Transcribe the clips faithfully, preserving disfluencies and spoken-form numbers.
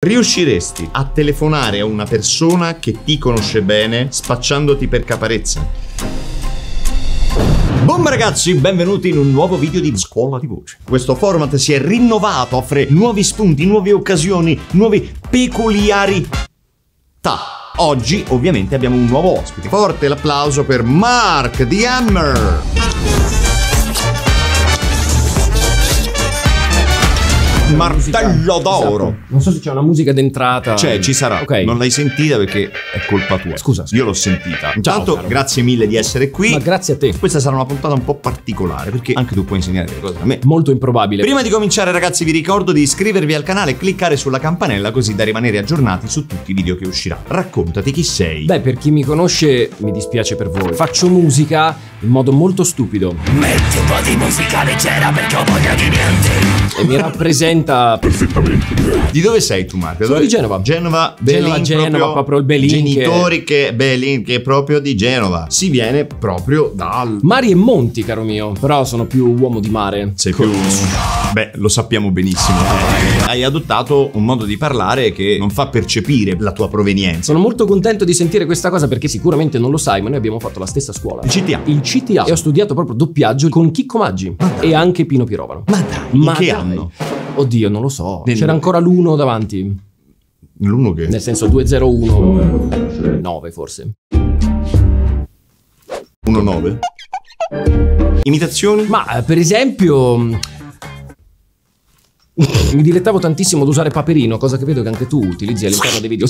riusciresti a telefonare a una persona che ti conosce bene spacciandoti per Caparezza? Boom ragazzi, benvenuti in un nuovo video di Scuola di Voce. Questo format si è rinnovato, offre nuovi spunti, nuove occasioni, nuove peculiarità. Oggi ovviamente abbiamo un nuovo ospite. Forte l'applauso per Mark the Hammer. Martello d'oro. Non so se c'è una musica d'entrata. Cioè, ci sarà. Ok. Non l'hai sentita perché è colpa tua. Scusa, scusa. Io l'ho sentita. Intanto, caro. grazie mille di essere qui. Ma grazie a te. Questa sarà una puntata un po' particolare perché anche tu puoi insegnare delle cose a me. Molto improbabile. Prima di cominciare ragazzi vi ricordo di iscrivervi al canale e cliccare sulla campanella così da rimanere aggiornati su tutti i video che usciranno. Raccontati chi sei. Beh, per chi mi conosce, mi dispiace per voi. Faccio musica in modo molto stupido. Metti un po' di musica leggera perché ho voglia di niente. E mi rappresenta perfettamente. Di dove sei tu Marco? Sono di Genova. Genova, Genova, Belin, Genova, proprio, proprio il Belin genitori che... che Belin che è proprio di Genova. Si viene proprio dal Mari e monti, caro mio. Però sono più uomo di mare. Sei più... Beh, lo sappiamo benissimo. Eh, hai adottato un modo di parlare che non fa percepire la tua provenienza. Sono molto contento di sentire questa cosa perché sicuramente non lo sai, ma noi abbiamo fatto la stessa scuola. Il C T A. Il C T A. E ho studiato proprio doppiaggio con Chicco Maggi. E anche Pino Pirovano. Ma dai, Ma in che dai. anno? Oddio, non lo so. Nel- C'era ancora l'uno davanti. L'uno che? Nel senso duecentouno nove forse. uno nove. Imitazioni? Ma eh, per esempio mi dilettavo tantissimo ad usare Paperino, cosa che vedo che anche tu utilizzi all'interno dei video.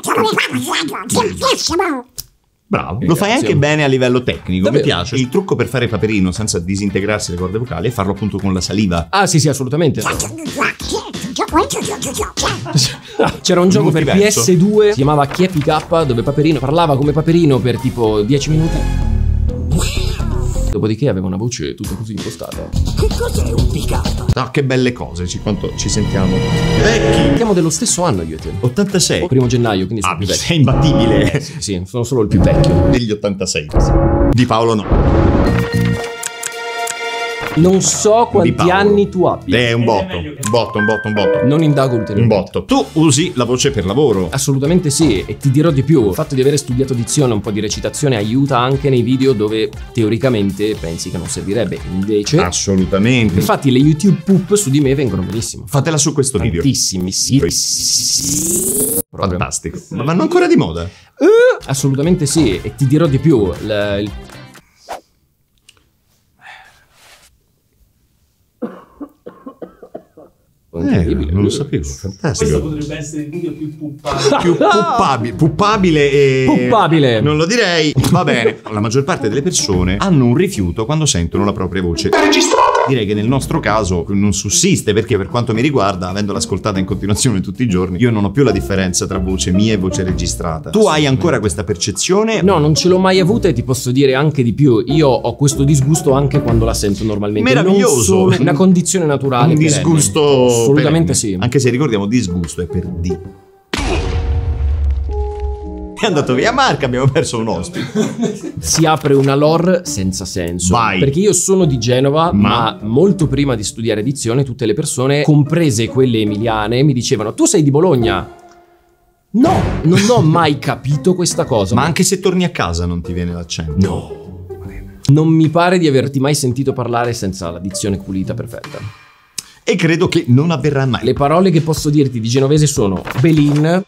Bravo. Lo fai Grazie. anche bene a livello tecnico. Davvero? Mi piace. Il trucco per fare Paperino senza disintegrarsi le corde vocali è farlo appunto con la saliva. Ah sì sì, assolutamente. C'era un gioco per P Multiverso. S due, si chiamava Chi è P K, dove Paperino parlava come Paperino per tipo dieci minuti. Dopodiché aveva una voce tutta così impostata. Che cos'è un pick-up? Ah, che belle cose, ci, quanto ci sentiamo vecchi. Siamo dello stesso anno io e te. ottantasei. Primo gennaio, quindi sono Ah, più vecchio. sei imbattibile. Sì, sì, sono solo il più vecchio. Degli ottantasei. Di Paolo no. Non so Di quanti Paolo. anni tu abbia. È un botto. Un botto, un botto, un botto. Non indago Un ulteriormente. botto. Tu usi la voce per lavoro. Assolutamente sì, e ti dirò di più. Il fatto di aver studiato dizione e un po' di recitazione aiuta anche nei video dove teoricamente pensi che non servirebbe. Invece, Assolutamente. infatti le YouTube poop su di me vengono benissimo. Fatela su questo video. Tantissimi, sì. Proprio. Fantastico. Ma vanno ancora di moda? Eh, assolutamente sì, e ti dirò di più. il- il- Eh, Incredibile. non lo sapevo. Fantastico. potrebbe essere il video più puppabile. Più puppabile, puppabile e... Puppabile. Non lo direi. Va bene. La maggior parte delle persone hanno un rifiuto quando sentono la propria voce registrata. Direi che nel nostro caso non sussiste perché per quanto mi riguarda, avendola ascoltata in continuazione tutti i giorni, io non ho più la differenza tra voce mia e voce registrata. Tu hai ancora questa percezione? No, non ce l'ho mai avuta e ti posso dire anche di più. Io ho questo disgusto anche quando la sento normalmente. Meraviglioso. Non solo una condizione naturale. Un perenne. disgusto. Assolutamente perenne. sì. Anche se ricordiamo disgusto è per D. È andato via Marco, abbiamo perso un ospite. Si apre una lore senza senso. Vai. Perché io sono di Genova, Ma- ma... molto prima di studiare edizione, tutte le persone, comprese quelle emiliane, mi dicevano: tu sei di Bologna? No, non ho mai capito questa cosa. Ma anche se torni a casa non ti viene l'accento. no. Non mi pare di averti mai sentito parlare senza la dizione pulita perfetta. E credo che non avverrà mai. Le parole che posso dirti di genovese sono Belin.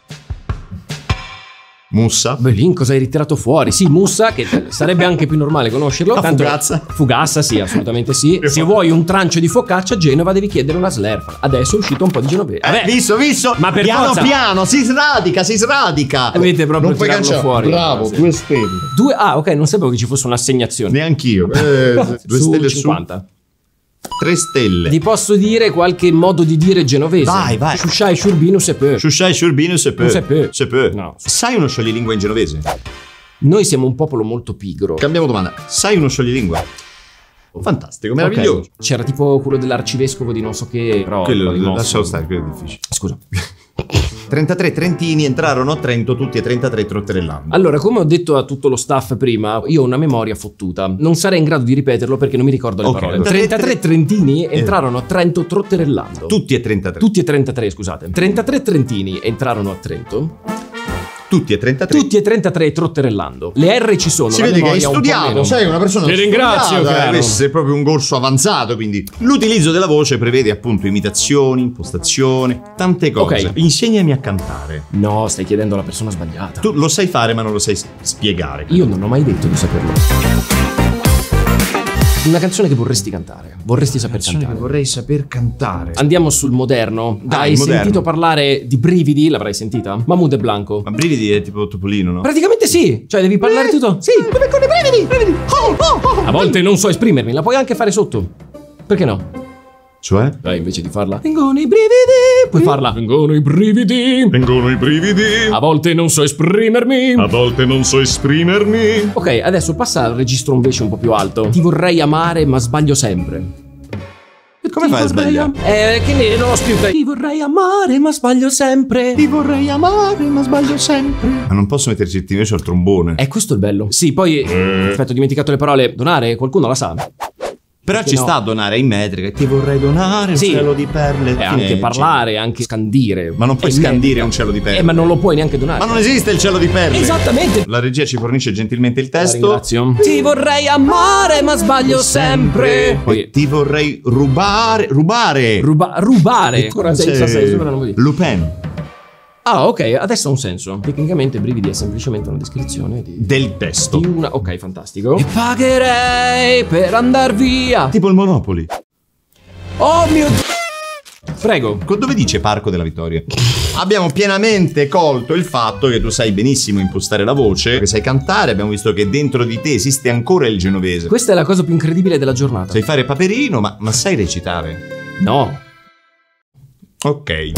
Mussa. Belin, cosa hai ritirato fuori? Sì, Mussa, che sarebbe anche più normale conoscerlo. La Tanto- fugazza. Fugazza, sì, assolutamente sì. Se vuoi un trancio di focaccia, a Genova devi chiedere una slerfa. Adesso è uscito un po' di genovese. Vabbè, Eh, visto, visto. Ma per piano forza. piano, si sradica, si sradica. Avete proprio non puoi tirarlo cancellare. fuori. Bravo, Sì. due stelle. Due, ah, ok, non sapevo che ci fosse un'assegnazione. Neanch'io. Eh, due Su stelle cinquanta. su. Tre stelle. Ti posso dire qualche modo di dire genovese? Vai, vai. Shusciai sciurbinus e peu. Shusciai sciurbino se peu. Se peu. Se peu. No. Sai uno scioglilingua in genovese? Noi siamo un popolo molto pigro. Cambiamo domanda. Sai uno scioglilingua? Fantastico, meraviglioso. Ok. C'era tipo quello dell'arcivescovo di non so che, però Quello, l'ho rimosso. lascialo stare, quello è difficile. Scusa. trentatré trentini entrarono a Trento tutti e trentatré trotterellando. Allora, come ho detto a tutto lo staff prima, io ho una memoria fottuta. Non sarei in grado di ripeterlo perché non mi ricordo le Ok. parole. trentatré trentini entrarono a Trento trotterellando. Tutti e trentatré. Tutti e trentatré, scusate. trentatré trentini entrarono a Trento. Tutti e trentatré. Tutti e trentatré trotterellando. Le R ci sono. Si la vede che hai memoria un po' studiato, meno. sei una persona Ti ringrazio, studiata, caro. questo è proprio un corso avanzato, quindi l'utilizzo della voce prevede appunto imitazioni, impostazione, tante cose. Ok. Insegnami a cantare. No, stai chiedendo alla persona sbagliata. Tu lo sai fare ma non lo sai s- spiegare. Io non ho mai detto di saperlo. Una canzone che vorresti cantare. Vorresti saper cantare. vorrei saper cantare. Andiamo sul moderno. Dai, Hai moderno. sentito parlare di Brividi? L'avrai sentita? Mahmood e Blanco. Ma Brividi è tipo Topolino, no? Praticamente sì. Cioè devi parlare tutto. Sì. Come con i brividi, brividi. Oh, oh, oh. A volte non so esprimermi. La puoi anche fare sotto. Perché no? Cioè? Dai, invece di farla. Vengono i brividi. Puoi farla. Vengono i brividi. Vengono i brividi. A volte non so esprimermi. A volte non so esprimermi. Ok, adesso passa al registro invece un po' più alto. Ti vorrei amare, ma sbaglio sempre. Come Ti fai a vorrei sbagliare? am- Eh, che ne non ho scritto. Ti vorrei amare, ma sbaglio sempre. Ti vorrei amare, ma sbaglio sempre. Ma non posso metterci il invece al trombone. È questo il bello. Sì, poi. Aspetta, ho dimenticato le parole. Donare? Qualcuno la sa? Però ci no. sta a donare in metrica. Ti vorrei donare un Sì. cielo di perle. E anche Fine, parlare, anche scandire. Ma non puoi È scandire metrica. un cielo di perle. Eh, ma non lo puoi neanche donare. Ma non esiste il cielo di perle. Esattamente. La regia ci fornisce gentilmente il La testo. ringrazio. Ti vorrei amare, ma sbaglio sempre. Poi. E ti vorrei rubare. Rubare. Ruba- rubare. Ancora senza C'è senso, non vuol dire. Lupin. Ah, ok, adesso ha un senso. Tecnicamente Brividi è semplicemente una descrizione di. Del testo. di una. Ok, fantastico. E pagherei per andar via. Tipo il Monopoli. Oh mio Dio. Prego. Co- Dove dice Parco della Vittoria? Abbiamo pienamente colto il fatto che tu sai benissimo impostare la voce, che sai cantare, abbiamo visto che dentro di te esiste ancora il genovese. Questa è la cosa più incredibile della giornata. Sai fare Paperino, ma, ma sai recitare? No. Ok.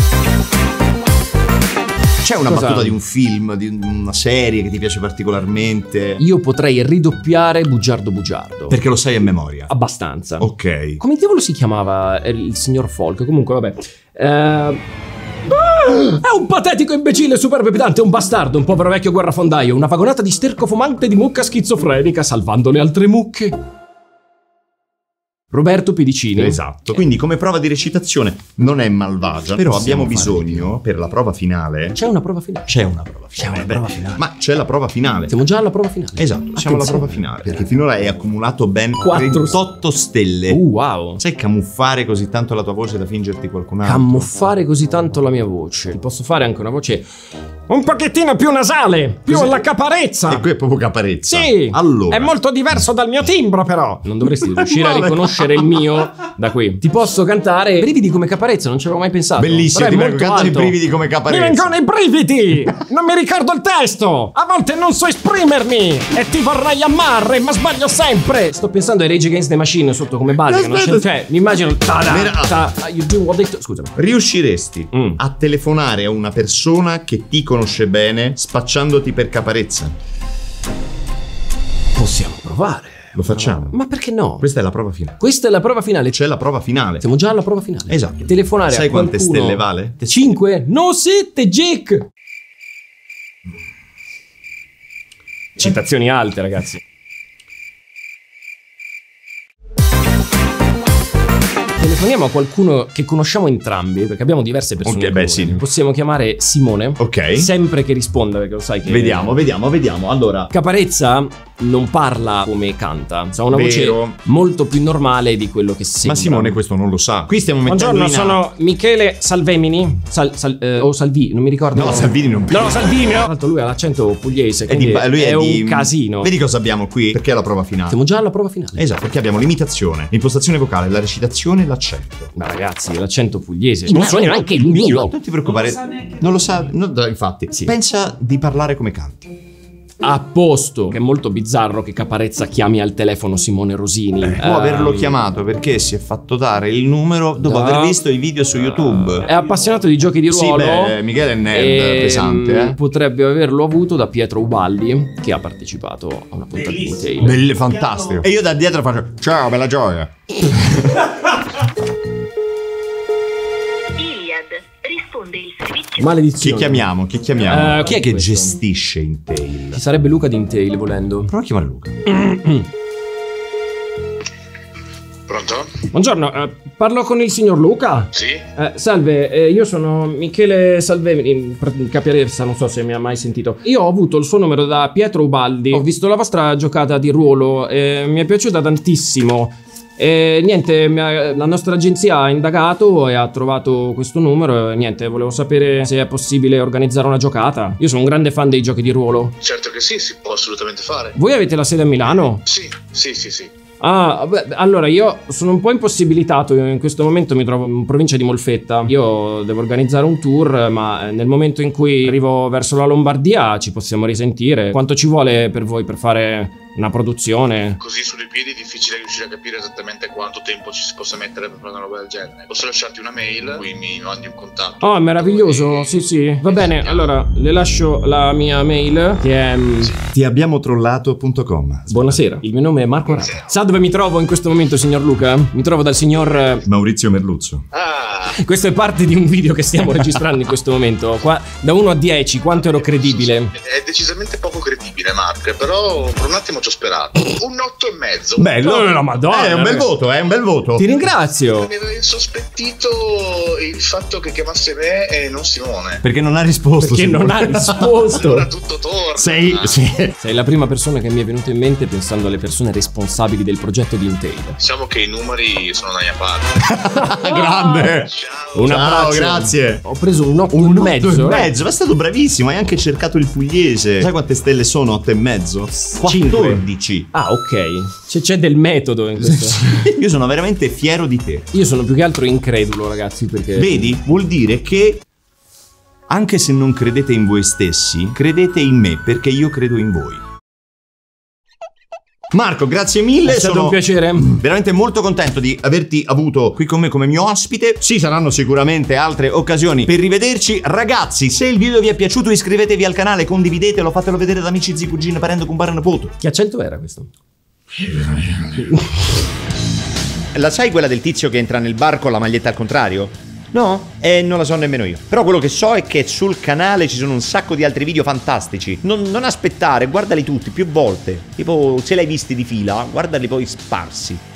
C'è una Cosa? battuta di un film, di una serie che ti piace particolarmente? Io potrei ridoppiare Bugiardo Bugiardo. Perché lo sai a memoria. Abbastanza. Ok. Come diavolo si chiamava eh, il signor Folk? Comunque, vabbè. Eh, È un patetico imbecille super pepitante, un bastardo, un povero vecchio guerrafondaio, una vagonata di sterco fumante di mucca schizofrenica salvando le altre mucche. Roberto Pedicini. Esatto. Quindi come prova di recitazione non è malvagia, però Possiamo abbiamo fare di bisogno per la prova finale. C'è una prova finale. C'è una prova C'è finale. una prova Beh, finale. Ma c'è la prova finale. Siamo già alla prova finale. Esatto, siamo alla prova finale. Perché finora hai accumulato ben Quattro trentotto stelle. Uh, wow. Sai camuffare così tanto la tua voce da fingerti qualcun altro? Camuffare così tanto la mia voce. Ti posso fare anche una voce un pochettino più nasale, più Così- alla caparezza. E qui è proprio caparezza. Sì, Allora. è molto diverso dal mio timbro però. Non dovresti riuscire a No, riconoscere il mio da qui. Ti posso cantare Brividi come Caparezza, non ci avevo mai pensato. Bellissimo, Però ti è prego, molto cantami alto. Brividi come Caparezza. Mi vengono i brividi! Non mi ricordo il testo! A volte non so esprimermi! E ti vorrei amare, ma sbaglio sempre! Sto pensando ai Rage Against the Machine sotto come base. Che non c'è, Aspetta. cioè, mi immagino. Ta-da, Mira- ta- you do what they do- Scusami. Riusciresti Mm. a telefonare a una persona che ti conosce bene spacciandoti per Caparezza? Possiamo provare. Lo facciamo? Ma perché no? Questa è la prova finale. Questa è la prova finale. C'è la prova finale. Siamo già alla prova finale. Esatto. Telefonare Sai a quante qualcuno. stelle vale? cinque? No, sette, Jake! Citazioni alte, ragazzi. Telefoniamo a qualcuno che conosciamo entrambi, perché abbiamo diverse persone. Ok, in beh, comune. sì. Possiamo chiamare Simone. Ok. Sempre che risponda, perché lo sai che. Vediamo, vediamo, vediamo. Allora, Caparezza non parla come canta, ha una Vero. voce molto più normale di quello che sembra. ma Simone questo non lo sa. Qui stiamo mettendo Buongiorno, in sono Michele Salvemini. Sal, Sal- eh, o Salvi, non mi ricordo. No, Salvini non- No, Salvini. Tra l'altro lui ha l'accento pugliese, È, di, quindi lui è, è di- un casino. Vedi cosa abbiamo qui? Perché è la prova finale. Siamo già alla prova finale. Esatto, perché abbiamo l'imitazione, l'impostazione vocale, la recitazione e l'accento. Ma ragazzi, l'accento pugliese. Non so neanche il mio. Non ti preoccupare, Non lo sa neanche non lo sa, no, dai, infatti. Sì. Pensa di parlare come canti. A posto. Che è molto bizzarro che Caparezza chiami al telefono Simone Rosini. Può averlo Ehm, chiamato perché si è fatto dare il numero dopo da- aver visto i video su YouTube. È appassionato di giochi di Sì, ruolo. beh, Michele è nerd, e, pesante, eh. Potrebbe averlo avuto da Pietro Ubaldi, che ha partecipato a una puntata di Bellissimo. Tale. Belle, fantastico. E io da dietro faccio ciao, bella gioia. Iliad risponde il servizio Maledizione. Chi chiamiamo? Chi chiamiamo? Eh, Chi è che questo. gestisce Intel? Ci sarebbe Luca di Intel volendo. Prova a chiamare Luca. Pronto? Buongiorno, eh, parlo con il signor Luca? Sì? Eh, salve, eh, io sono Michele Salvemini, Capiarezza, non so se mi ha mai sentito. Io ho avuto il suo numero da Pietro Ubaldi, ho visto la vostra giocata di ruolo e mi è piaciuta tantissimo. E niente, mi ha- la nostra agenzia ha indagato e ha trovato questo numero e niente, volevo sapere se è possibile organizzare una giocata. Io sono un grande fan dei giochi di ruolo. Certo che sì, si può assolutamente fare. Voi avete la sede a Milano? Sì, sì, sì, sì. Ah, beh, allora io sono un po' impossibilitato, in questo momento mi trovo in provincia di Molfetta. Io devo organizzare un tour, ma nel momento in cui arrivo verso la Lombardia ci possiamo risentire. Quanto ci vuole per voi per fare una produzione? Così su due piedi è difficile riuscire a capire esattamente quanto tempo ci si possa mettere per fare una roba del genere. Posso lasciarti una mail, qui mi mandi un contatto. Oh, meraviglioso, sì sì. Va bene, allora le lascio la mia mail che è... mm, Ti abbiamo trollato punto com. Buonasera, il mio nome è Marco Rata. Sa dove mi trovo in questo momento, signor Luca? Mi trovo dal signor... eh, Maurizio Merluzzo. Ah, Questo è parte di un video che stiamo registrando in questo momento. Qua, da uno a dieci, quanto ero credibile? è decisamente poco credibile, Mark, però per un attimo ci ho sperato. Un otto e mezzo. Bello. No, no, Madonna. Eh, è un bel voto, è un bel voto. Ti ringrazio. Mi aveva insospettito il fatto che chiamasse me e non Simone. Perché non ha risposto. Perché non ha Allora risposto. tutto torna. Sei, sì. Sei la prima persona che mi è venuta in mente pensando alle persone responsabili del progetto di Intel. Diciamo che i numeri sono dalla mia parte. Grande. Ciao. Un Ciao, abbraccio. grazie. Ho preso un otto Un e mezzo. otto e eh. mezzo, ma è stato bravissimo. Hai anche cercato il pugliese. Sai quante stelle sono? Otto e mezzo? quattordici. Ah, ok. C'è, c'è del metodo in questo. Io sono veramente fiero di te. Io sono più che altro incredulo, ragazzi, perché... Vedi? Vuol dire che anche se non credete in voi stessi, credete in me, perché io credo in voi. Marco, grazie mille. È stato sono un piacere. veramente molto contento di averti avuto qui con me come mio ospite. Ci saranno sicuramente altre occasioni per rivederci. Ragazzi, se il video vi è piaciuto iscrivetevi al canale, condividetelo, fatelo vedere ad amici, zii, cugine, parente, compare, nipote. Che accento era questo? La sai quella del tizio che entra nel bar con la maglietta al contrario? No? Eh, non la so nemmeno io. Però quello che so è che sul canale ci sono un sacco di altri video fantastici. Non, non aspettare, guardali tutti, più volte. Tipo, se l'hai visti di fila, guardali poi sparsi.